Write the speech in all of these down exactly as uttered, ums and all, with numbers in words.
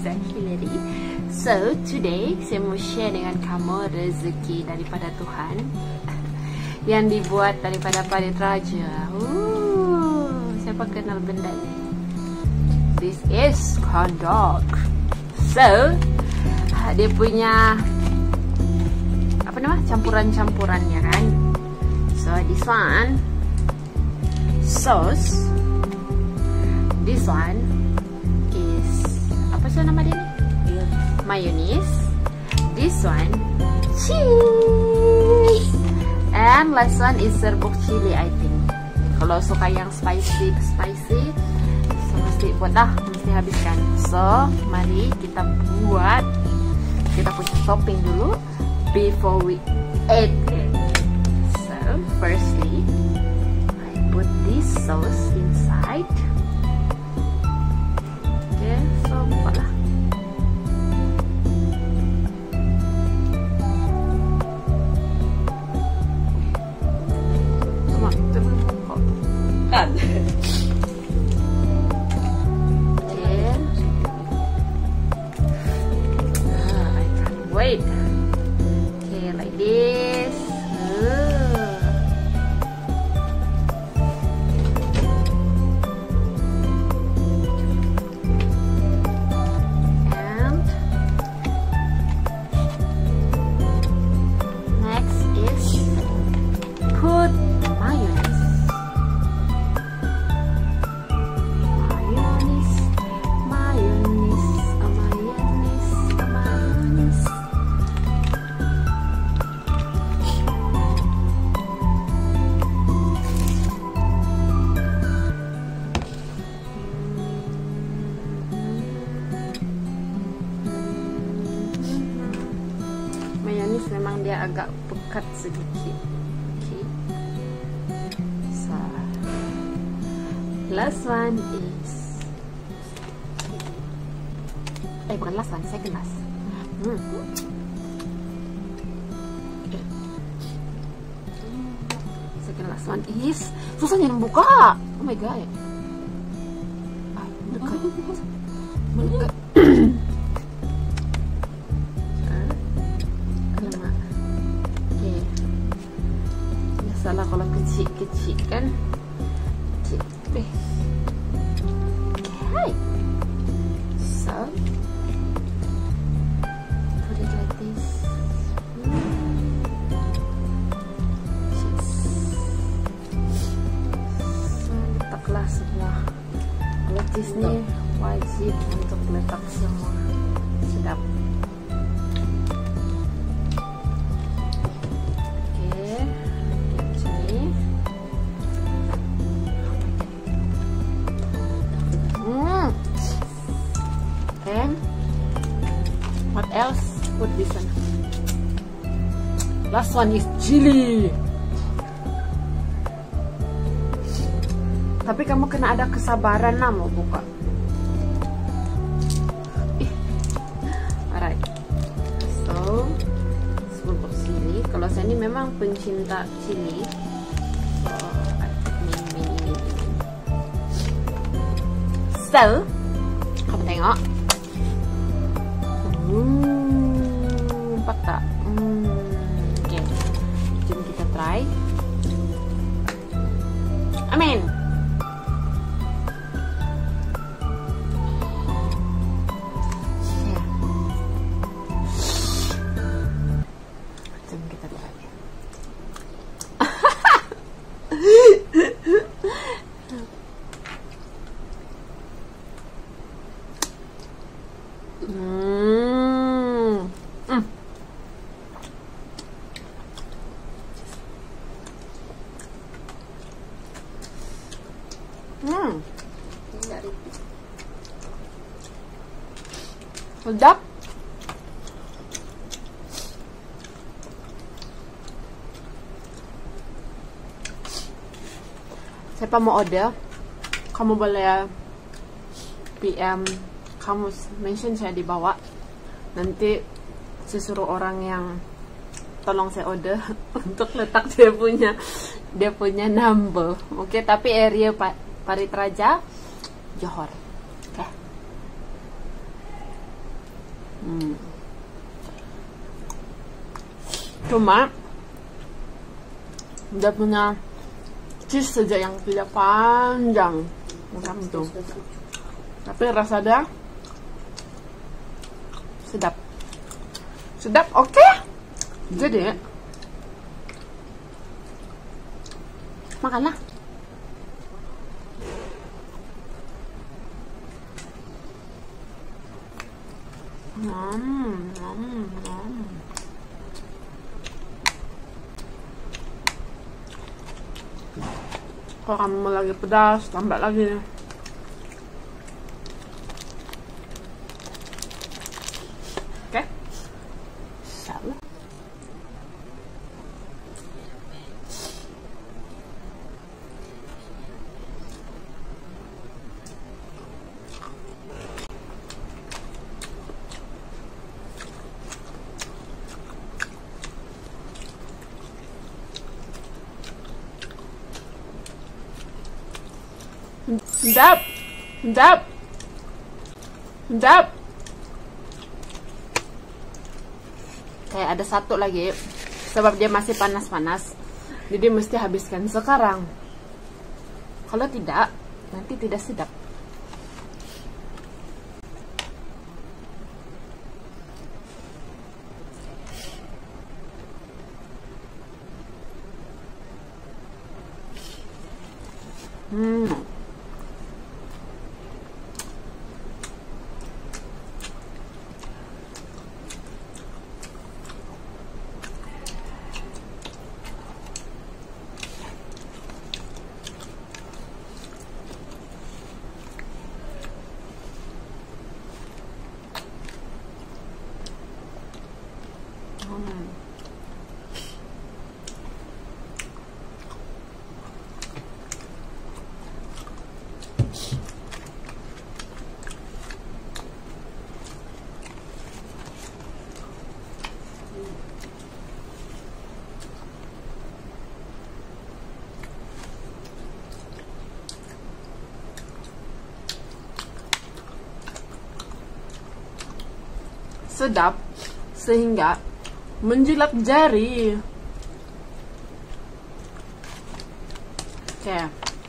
Ustaz Hillary. So today saya mau share dengan kamu rezeki daripada Tuhan yang dibuat daripada parit raja. Uh, siapa kenal benda ni? This is kondok. So dia punya apa nama campuran-campurannya kan. So this one sauce. This one is apa sih nama dia ni? Mayonnaise. This one cheese. And last one is serbuk chili I think. Kalau suka yang spicy spicy, so mesti buat dah, mesti habiskan. So mari kita buat kita punya topping dulu before we eat it. So firstly I put this sauce inside. Okay, so buka lah. Cuma kita belum buka kan? Okay. Ah, I can't wait. Okay, like this. Uh. And next is put mayonnaise. Mayonnaise, mayonnaise, a mayonnaise, a mayonnaise. Mayonis memang dia agak pekat sedikit. Okay. So last one is eh bukan last one, second last. Hmm. Okay. Second last one is susahnya membuka. Oh my god. Ay, mendekat. Mendekat. Salah kalau kecil-kecil kan. Kecil. Okay. So put it like this. So letaklah semua. Lettuce ni wajib untuk letak semua. Sedap. And what else? Put this one. Last one is chili. Tapi kamu kena ada kesabaran lah mau buka. Alright. So serbuk chili. Kalau saya ni memang pencinta chili. So I put mini mini mini. So kamu tengok. Hmm, empat tak? Hmm, oke. Okay. Jom kita try. Amin. Yeah. Jom kita try. Hmm. Hmm. Hmm. Sedap. Siapa mau order, kamu boleh P M, kamu mention saya di bawah. Nanti saya suruh orang yang tolong saya order untuk letak dia punya dia punya number. Oke, okay, tapi area Parit Raja Johor. Oke. Okay. Hmm. Cuma dia punya cheese saja yang tidak panjang macam itu, tapi rasa dia sedap, sedap. Oke, okay? Jadi makanlah. Hmm, hmm, hmm. Kalau kamu mau lagi pedas, tambah lagi. Oke, okay. Salah. Sedap, sedap, sedap. Kayak ada satu lagi, sebab dia masih panas-panas, jadi mesti habiskan sekarang. Kalau tidak, nanti tidak sedap. Hmm. Sedap sehingga menjilat jari. Oke, okay.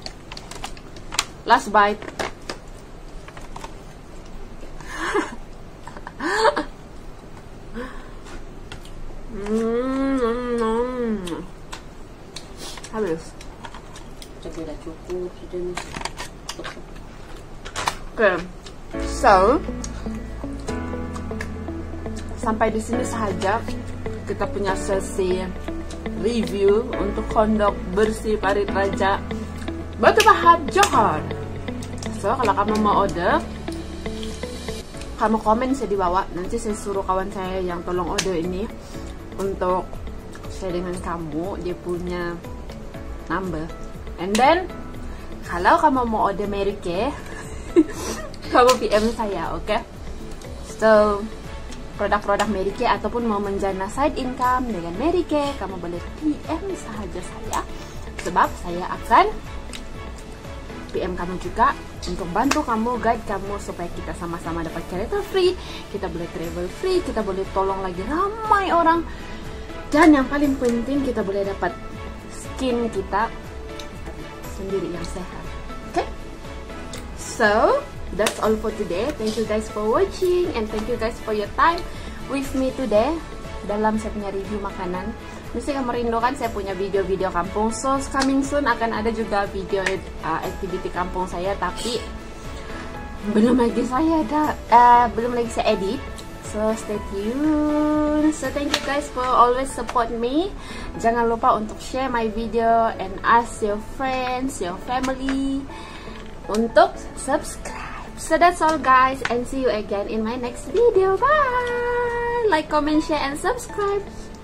Last bite. mm, Habis. Sudah cukup sudah. Oke, okay. So sampai di sini saja kita punya sesi review untuk hotdog bersih Parit Raja Batu Pahat Johor. So kalau kamu mau order, kamu komen saya di bawah, nanti saya suruh kawan saya yang tolong order ini untuk share dengan kamu dia punya number. And then kalau kamu mau order Merike kamu P M saya, oke? Okay? So produk-produk Merike ataupun mau menjana side income dengan Merike, kamu boleh P M sahaja saya, sebab saya akan P M kamu juga untuk bantu kamu, guide kamu supaya kita sama-sama dapat kereta free, kita boleh travel free, kita boleh tolong lagi ramai orang, dan yang paling penting kita boleh dapat skin kita sendiri yang sehat. Oke? Okay? So that's all for today. Thank you guys for watching and thank you guys for your time with me today dalam saya punya review makanan. Mesti kamu merindukan saya punya video-video kampung. So coming soon akan ada juga video uh, activity kampung saya, tapi belum lagi saya ada uh, belum lagi saya edit. So stay tuned. So thank you guys for always support me. Jangan lupa untuk share my video and ask your friends, your family untuk subscribe. So that's all guys, and see you again in my next video. Bye! Like, comment, share, and subscribe.